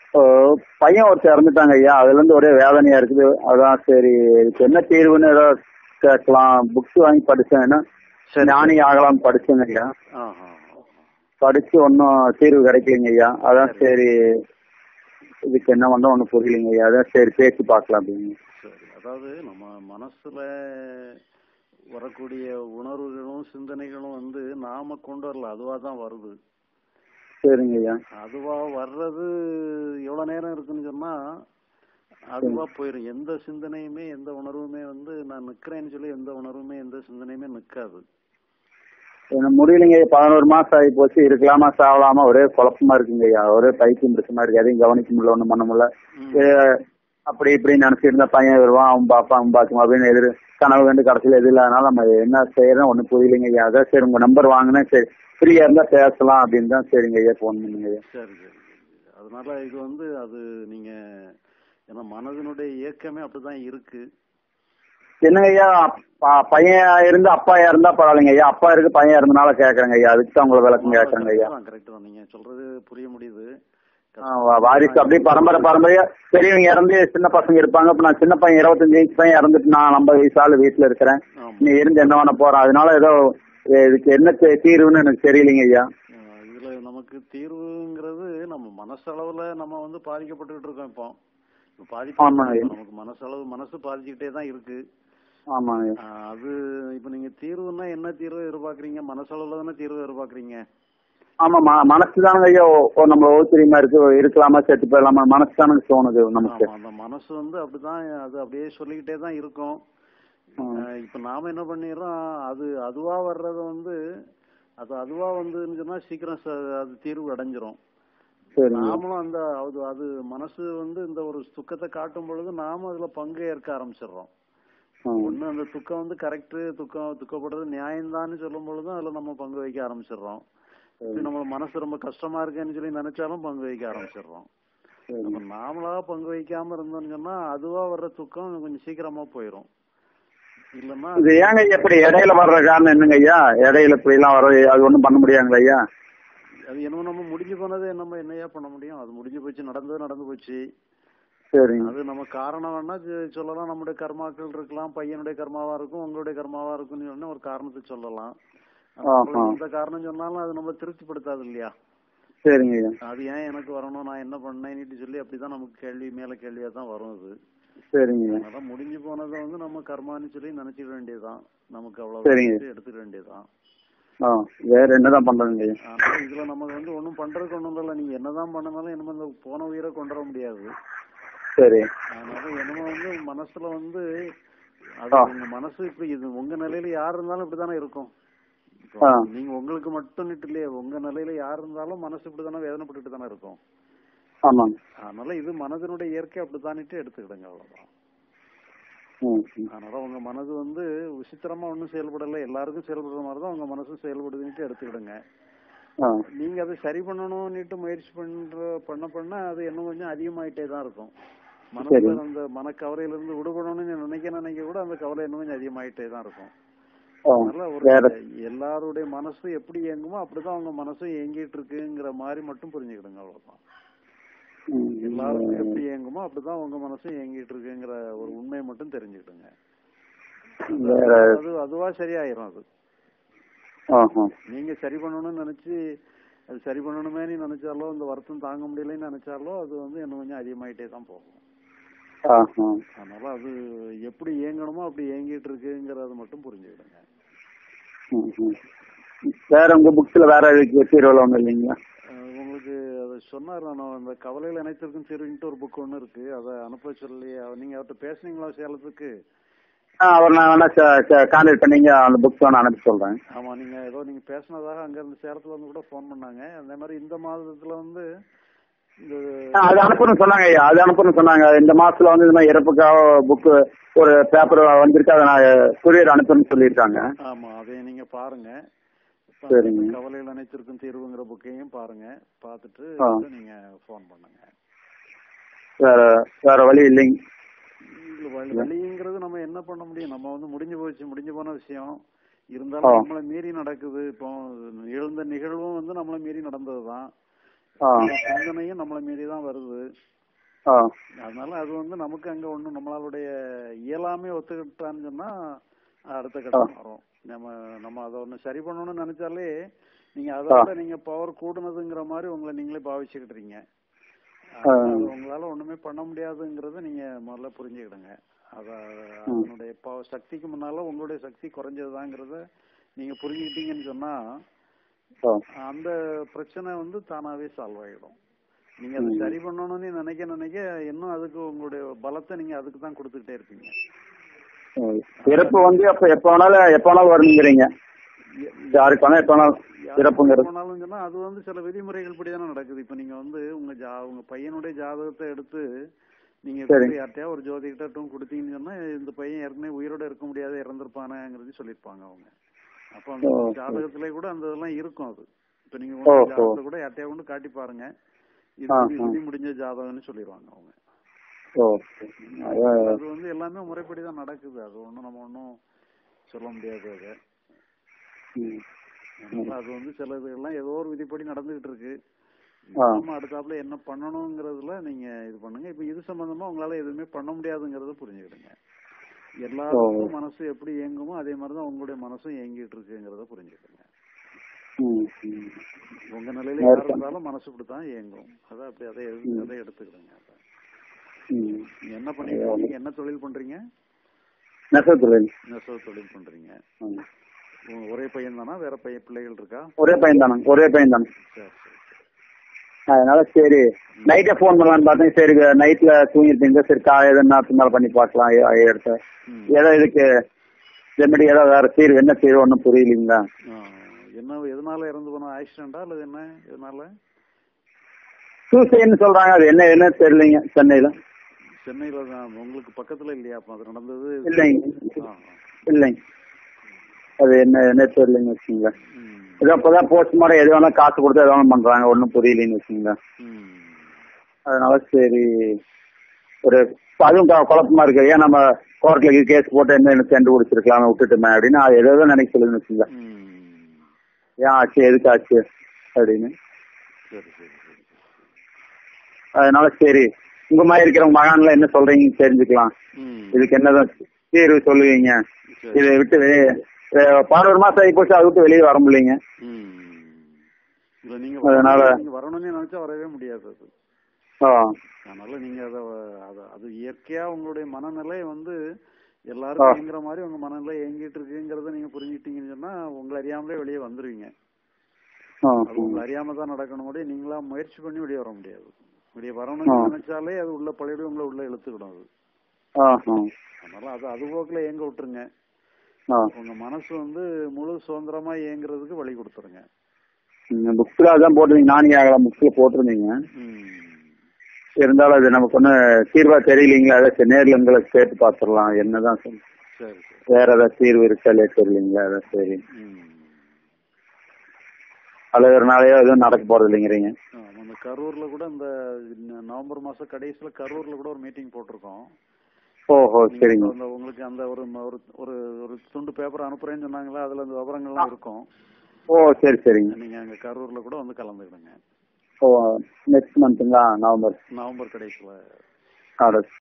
இப்போ பையன் ஒருத்தர் இறந்துட்டாங்க ஐயா, அதுல இருந்து ஒரே வேதனையா இருக்குது. அதான் சரி இதுக்கு என்ன தீர்வுன்னு ஏதோ கேட்கலாம். புக்ஸ் வாங்கி படிச்சேன்னா ஞானி ஆகலாம் படிச்சேங்க ஐயா. படிச்சு ஒன்னும் தீர்வு கிடைக்கலைங்க ஐயா. அதான் சரி இதுக்கு என்ன பண்ண ஒன்னும் புரியலைங்க ஐயா. அதான் சரி பேசி பார்க்கலாம் அப்படின்னு. சரி, அதாவது நம்ம மனசுல வரக்கூடிய உணர்வுகளும் சிந்தனைகளும் வந்து நாம கொண்டு வரல, அதுவா தான் வருது. சரிங்க ஐயா. அதுவா வர்றது எவ்வளவு நேரம் இருக்குன்னு சொன்னா அதுவா போயிடும். எந்த சிந்தனையுமே எந்த உணர்வுமே வந்து நான் நிக்கிறேன்னு சொல்லி எந்த உணர்வுமே எந்த சிந்தனையுமே நிக்காது. எனக்கு முடியலைங்க. 11 மாசம் ஆகி போச்சு. இருக்கலாமா சாவலாமா ஒரே குழப்பமா இருக்குங்க ஐயா. ஒரே பைத்தியம் பிரச்சனை இருக்கு. எதையும் கவனிக்க முடியல, ஒண்ணும் பண்ண முடியல. அப்படி இப்படி நினைச்சிருந்தா பையன் வருவான், அவன் பாப்பா அவன் பாக்குமா அப்படின்னு எதிர் கனவு கண்டு கடைசியில் எது இல்லாதனால நம்ம என்ன செய்யறோம் ஒன்னும் புரியலைங்க ஐயா. அதான் சரி உங்க நம்பர் வாங்கினேன், சரி ஃப்ரீயா இருந்தா பேசலாம் அப்படின்னு தான் சரிங்க ஐயா போன் பண்ணுங்க ஐயா. சரி சரி. அதனால இது வந்து அது நீங்க ஏன்னா மனதினுடைய இயக்கமே அப்படிதான் இருக்கு. என்னங்க ஐயா, பையன் இருந்து அப்பா இருந்தா பரவாயில்லைங்க ஐயா. அப்பா இருக்கு பையன் இருந்தனால கேக்குறேங்க ஐயா. அதுக்கு தான் உங்களை விளக்கம் கேட்கறேங்க ஐயா. கரெக்ட் தான், நீங்க சொல்றது புரிய முடியுது. வாரிசு அப்படியே பரம்பரையா பெரியவங்க இறந்து சின்ன பசங்க இருப்பாங்க. இப்ப நான் சின்ன பையன் 25 வயசு பையன் இறந்துட்டு நான் 50 வயசு ஆளு வீட்டுல இருக்கிறேன். நீ இருந்து என்ன பண்ண போறேன்? அதனால ஏதோ இதுக்கு என்ன தீர்வுன்னு எனக்கு தெரியலைங்க ஐயா. இதுல நமக்கு தீர்வுங்கிறது நம்ம மனசளவுல நம்ம வந்து பாதிக்கப்பட்டுக்கிட்டு இருக்கோம். இப்போ பாதிப்பு நமக்கு மனசு பாதிச்சுக்கிட்டே தான் இருக்கு. ஆமாங்க. அது இப்ப நீங்க தீர்வுன்னா என்ன தீர்வு எதிர்பார்க்கறீங்க? மனசளவுல தானே தீர்வு எதிர்பார்க்கறீங்க? ஆமா, மனசுதானுங்க ஐயா நம்ம ஓத்திரியமா இருக்கு. இருக்கலாமா செத்து போயிடலாமா மனசுதானுங்க தோணுது நமக்கு. அந்த மனசு வந்து அப்படிதான், அது அப்படியே சொல்லிக்கிட்டே தான் இருக்கும். இப்ப நாம என்ன பண்ணிடுறோம், அதுவா வர்றத வந்து அதுவா வந்துன்னு சொன்னா சீக்கிரம் அது தீர்வு அடைஞ்சிரும். நாமளும் அது மனசு வந்து இந்த ஒரு துக்கத்தை காட்டும் பொழுது நாம அதுல பங்கு ஏற்க ஆரம்பிச்சிடுறோம். ஒண்ணு அந்த துக்கம் வந்து கரெக்ட், துக்கப்படுறது நியாயம்தான்னு சொல்லும் பொழுதும் அதுல நம்ம பங்கு வைக்க ஆரம்பிச்சிடுறோம். நம்ம மனசு ரொம்ப கஷ்டமா இருக்குன்னு சொல்லி நினைச்சாலும் பங்கு வைக்க ஆரம்பிச்சிடுறோம். நம்ம நாமளா பங்கு வைக்காம இருந்தோம்னு சொன்னா அதுவா வர்ற துக்கம் கொஞ்சம் சீக்கிரமா போயிரும். இல்லன்னா இது ஏங்க எப்படி இடையில வர்ற காரணம் என்னங்க ஐயா? இடையில இப்படி எல்லாம் வர அது ஒண்ணும் பண்ண முடியாங்களா ஐயா? அது என்னமோ நம்ம முடிஞ்சு போனது நம்ம என்னையா பண்ண முடியும்? அது முடிஞ்சு போச்சு, நடந்து போச்சு. சரி, அது நம்ம காரணம் வேணா சொல்லலாம். நம்முடைய கர்மாக்கள் இருக்கலாம், பையனுடைய கர்மாவா இருக்கும், உங்களுடைய கர்மாவா இருக்கும்னு ஒரு காரணத்தை சொல்லலாம். எந்த காரணம் சொன்னாலும் அது நம்ம திருப்திப்படுத்தாது இல்லையா? சரிங்க. அது ஏன் எனக்கு வரணும், நான் என்ன பண்ணேன்னு சொல்லி அப்படிதான் நமக்கு கேள்வி மேல கேள்வியா தான் வரும் அது. சரிங்க. அதனால முடிஞ்சு போனதை வந்து நம்ம கர்மான்னு சொல்லி நினைச்சிட வேண்டியதுதான். நமக்கு அவ்வளவு எடுத்துக்க வேண்டியதுதான். வேற என்னதான் பண்றீங்க? ஆனா இதுல நம்ம வந்து ஒண்ணும் பண்றதுக்கு ஒண்ணும் இல்ல. நீங்க என்னதான் பண்ணனாலும் என்னமோ இந்த போன உயிரை கொண்டு வர முடியாது. சரி. அதனால என்னமோ வந்து மனசுல வந்து அது உங்க மனசு இப்படி இது உங்க நிலையில யாரு இருந்தாலும் இப்படித்தானே இருக்கும். நீங்க உங்களுக்கு மட்டும் இல்லையே, உங்க நிலையில யாரு இருந்தாலும் மனசு இப்படித்தானே வேதனைப்பட்டு தானே இருக்கும். அதனால இது மனதினுடைய இயற்கை அப்படித்தானிட்டு எடுத்துக்கிடுங்க, அவ்வளவுதான். அதனால உங்க மனது வந்து விசித்திரமா ஒன்னும் செயல்படல, எல்லாருக்கும் செயல்படுற மாதிரிதான் உங்க மனசு செயல்படுதுன்னுட்டு எடுத்துக்கிடுங்க. நீங்க அதை சரி பண்ணணும்னுட்டு முயற்சி பண்ண அது இன்னும் கொஞ்சம் அதிகமாயிட்டே தான் இருக்கும். மனசுல அந்த மனக்கவலையில இருந்து விடுபடணும்னு நினைக்க கூட அந்த கவலை இன்னும் கொஞ்சம் அதிகமாயிட்டே தான் இருக்கும். அதனால ஒரு எல்லாருடைய மனசு எப்படி இயங்குமோ அப்படிதான் அவங்க மனசும் இயங்கிட்டு இருக்குங்கிற மாதிரி மட்டும் புரிஞ்சுக்கிடுங்க, அவ்வளவுதான். எல்லாருக்கும் எப்படி இயங்குமோ அப்படிதான் உங்க மனசும் இயங்கிட்டு இருக்குங்கிற ஒரு உண்மையை மட்டும் தெரிஞ்சுக்கிடுங்க. அதுவா சரியாயிரும். அது நீங்க சரி பண்ணணும்னு நினைச்சு அது சரி பண்ணணுமே நினைச்சாலோ, இந்த வருத்தம் தாங்க முடியலன்னு நினைச்சாலோ அது வந்து இன்னும் கொஞ்சம் அதிகமாயிட்டே தான் போகும். அதனால அது எப்படி இயங்கணுமோ அப்படி இயங்கிட்டு இருக்குங்கிறத மட்டும் புரிஞ்சுக்கிடுங்க. வேற உங்க புக்ஸ்ல வேற தீர்வு ஒண்ணு இல்லைங்களா? உங்களுக்கு அதை சொன்னார். நான் அந்த கவலையில அனைத்திற்கும் தீர்வுன்ட்டு ஒரு புக் ஒண்ணு இருக்கு, அதை அனுப்ப சொல்லி நீங்க அவர்கிட்ட பேசுனீங்களா சேலத்துக்கு? அவர் நான் வேணா கான்டாக்ட் பண்ணீங்க, அந்த புக்ஸ் நான் அனுப்பி சொல்றேன். ஆமா, நீங்க பேசினதாக அங்க இருந்து சேலத்துல வந்து கூட போன் பண்ணாங்க. அதே மாதிரி இந்த மாதத்துல வந்து அது அனுப்பணும்னு சொன்னாங்க ஐயா. அது அனுப்பணும்னு சொன்னாங்க. இந்த மாசத்துல வந்து இந்த மாதிரி இறப்புக்காக புக்கு ஒரு பேப்பர் வந்திருக்கு, அதை நான் கொரியர் அனுப்பணும்னு சொல்லியிருக்காங்க. ஆமா, அதை நீங்க பாருங்க. சரிங்க. கவலையில் அனைத்திற்கும் தீர்வுங்கிற புக்கையும் பாருங்க. பார்த்துட்டு நீங்க போன் பண்ணுங்க. வேற வழி இல்லைங்க. வழிங்கிறது நம்ம என்ன பண்ண முடியும்? நம்ம வந்து முடிஞ்சு போன விஷயம் இருந்தாலும் நம்மளை மீறி நடக்குது. இப்போ எழுந்த நிகழ்வும் வந்து நம்மளை மீறி நடந்ததுதான். சிந்தனையும் நம்மளை மீறி தான் வருது. அதனால அது வந்து நமக்கு அங்க ஒண்ணும் நம்மளுடைய இயலாமே ஒத்துக்கிட்டான்னு சொன்னா அடுத்த கட்டம் வரும். நம்ம அதை ஒண்ணு சரி பண்ணணும்னு நினைச்சாலே நீங்க அதோட நீங்க பவர் கூடுனதுங்கிற மாதிரி உங்களை நீங்களே பாவிச்சுக்கிட்டுறீங்க. உங்களால ஒண்ணுமே பண்ண முடியாதுங்கிறத நீங்க முதல்ல புரிஞ்சுக்கிடுங்க. அதனுடைய சக்திக்கு முன்னால உங்களுடைய சக்தி குறைஞ்சதுதாங்கிறத நீங்க புரிஞ்சுக்கிட்டீங்கன்னு சொன்னா அந்த பிரச்சனை வந்து தானாவே சால்வ் ஆயிடும். நீங்க அதை சரி பண்ணணும்னு நினைக்க இன்னும் அதுக்கு உங்களுடைய பலத்தை நீங்க அதுக்கு தான் கொடுத்துக்கிட்டே இருப்பீங்க. இறப்பு வந்து எப்ப வேணாலும் வருங்கிறீங்க. சொன்னா அது வந்து சில விதிமுறைகள் படிதானே நடக்குது. இப்ப நீங்க வந்து உங்க பையனுடைய ஜாதகத்தை எடுத்து நீங்க யார்ட்டையா ஒரு ஜோதிகிட்டும் கொடுத்தீங்கன்னு சொன்னா இந்த பையன் ஏற்கனவே உயிரோட இருக்க முடியாது, இறந்துருப்பானங்கிறது சொல்லிருப்பாங்க அவங்க. அப்ப அந்த ஜாதகத்திலே கூட அந்த இதெல்லாம் இருக்கும். அது இப்ப நீங்க ஜாதகத்தை கூட யார்ட்டையா கொண்டு காட்டி பாருங்க, இது முடிஞ்ச ஜாதகம்னு சொல்லிடுவாங்க அவங்க. அது வந்து எல்லாமே முறைப்படிதான் நடக்குது. அது ஒண்ணும் நம்ம ஒன்னும் சொல்ல முடியாது. அது வந்து சில இதெல்லாம் ஏதோ ஒரு விதிப்படி நடந்துகிட்டு இருக்கு. நம்ம அடுத்தாப்புல என்ன பண்ணணுங்கிறதுல நீங்க இது பண்ணுங்க. இப்ப இது சம்பந்தமா உங்களால எதுவுமே பண்ண முடியாதுங்கறத புரிஞ்சுக்கிடுங்க. எல்லாருக்கும் மனசு எப்படி இயங்குமோ அதே மாதிரிதான் உங்களுடைய மனசும் இயங்கிட்டு இருக்குங்கிறத புரிஞ்சுக்கிடுங்க. உங்க நிலையில யாரு இருந்தாலும் மனசு இப்படித்தான் இயங்கும். அதான் அப்படி அதை எடுத்துக்கிடுங்க. என்ன பண்ணீங்க? நீங்க என்ன தொழில் பண்றீங்க? நெசவு தொழில் பண்றீங்க. ஒரே பையன் தானா? வேற பிள்ளைகள் இருக்கா? ஒரே பையன் தானே. அதனால சரி நைட்டே போன் பண்ணலான்னு பார்த்தேன். சரி நைட்ல தூங்கிருப்பீங்க, சரி காலையில பின்னால் பண்ணி பார்க்கலாம் எடுத்த ஏதோ இதுக்கு ரெமெடி ஏதோ வேற தீர்வு என்ன தீர்வு ஒன்றும் புரியலீங்களா? என்ன எதனால இறந்து போன ஆக்சிடென்டா அல்லது என்ன எதனால? சூசைன்னு சொல்றாங்க. அது என்ன தெரியலீங்க. சென்னையில தான். உங்களுக்கு பக்கத்துல இல்லையா அப்ப அது நடந்தது? இல்லைங்க. அது என்ன தெரியலன்னு வச்சுங்களேன். ஏதோ அப்பதான் போஸ்ட்மார்டம் எது வேணா காசு கொடுத்து எது வேணா பண்றாங்க, ஒன்னும் புரியலன்னு வச்சுங்களேன். அதனால சரி அதுவும் குழப்பமா இருக்கு. ஏன் நம்ம கோர்ட்ல கேஸ் போட்டு என்ன கண்டுபிடிச்சிருக்கலாம் விட்டுட்டுமே அப்படின்னு ஏதோ நினைக்க சொல்லுன்னு வச்சுங்களேன். ஏன் ஆச்சு எதுக்கு ஆச்சு அப்படின்னு. அதனால சரி உங்க மாதிரி இருக்கிற மகான்ல என்ன சொல்றீங்கன்னு தெரிஞ்சுக்கலாம். இதுக்கு என்னதான் தீர்வு சொல்லுவீங்க? இதை விட்டு 11 மாசம் ஆகி போச்சு, அதை விட்டு வெளியே வர முடியலைங்க. அதனால வரணும்னு நினைச்சா வரவே முடியாது. அதனால நீங்க அது இயற்கையா உங்களுடைய மனநிலை வந்து எல்லாரும் இயங்குற மாதிரி உங்க மனநிலை இயங்கிட்டு இருக்குங்கிறத நீங்க புரிஞ்சுட்டீங்கன்னு சொன்னா உங்களை அறியாமலே வெளியே வந்துருவீங்க. உங்களை அறியாம தான் நடக்கணும். நீங்களா முயற்சி பண்ணி வெளியே வர முடியாது. வெளியே வரணும்னு நினைச்சாலே அது உள்ள பழைய உங்களை உள்ள இழுத்துக்கிடும். அது அதனால அது போக்குல இயங்க விட்டுருங்க. உங்க மனசு வந்து முழு சுதந்திரமா இயங்குறதுக்கு வழி கொடுத்துருங்க. புக்ல அதான் போட்டிருந்தீங்க, நானே ஆகலாம் புக்ல போட்டிருந்தீங்க. இருந்தாலும் அது நமக்கு ஒண்ணு தீர்வா தெரியலீங்களா? அதை நேர்ல உங்களை கேட்டு பாத்துடலாம் என்னதான் வேற ஏதாவது தீர்வு இருக்காலே தெரியலீங்களா? அதான் சரி அழுகிறனாலயோ எதுவும் நடக்க போறது இல்லைங்கிறீங்க. கரூர்ல கூட இந்த நவம்பர் மாசம் கடைசியில கரூர்ல கூட ஒரு மீட்டிங் போட்டிருக்கோம். ஓஹோ சரிங்க. உங்களுக்கு அந்த ஒரு துண்டு பேப்பர் அனுப்புறேன்னு சொன்னாங்களா, அதுல அந்த விவரங்கள்லாம் இருக்கும். ஓ சரி சரிங்க. நீங்க அங்க கரூர்ல கூட வந்து கலந்துக்கிடுங்க. ஓ நெக்ஸ்ட் மந்த்துங்களா? நவம்பர் கடைசியில.